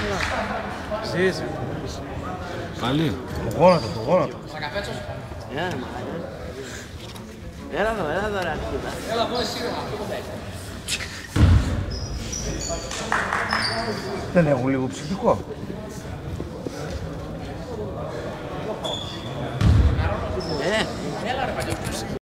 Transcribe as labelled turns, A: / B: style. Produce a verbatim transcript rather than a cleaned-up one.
A: Ζεις.
B: Πάλι.
A: Το γόνατο, το γόνατο.
C: Έλα, έλα εδώ, έλα εδώ, ρε αρχίδα. Έλα εδώ, εσύ, ρε.
A: Δεν έχουν λίγο ψυχικό.
C: Ε, έλα ρε παλιό.